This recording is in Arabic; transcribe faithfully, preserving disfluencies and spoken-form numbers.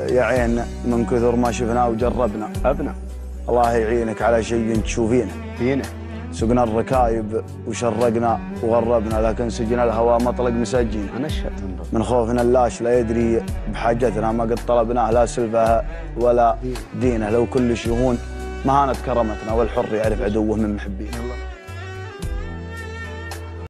يا عين من كثر ما شفنا وجربنا. ابنا الله يعينك على شيء تشوفينه. فينا سقنا الركايب وشرقنا وغربنا، لكن سجن الهواء مطلق مسجين. انا الشتم من خوفنا اللاش لا يدري بحاجتنا، ما قد طلبناه لا سلفه ولا دينه. لو كل شهون ما هانت كرمتنا، والحر يعرف عدوه من محبين.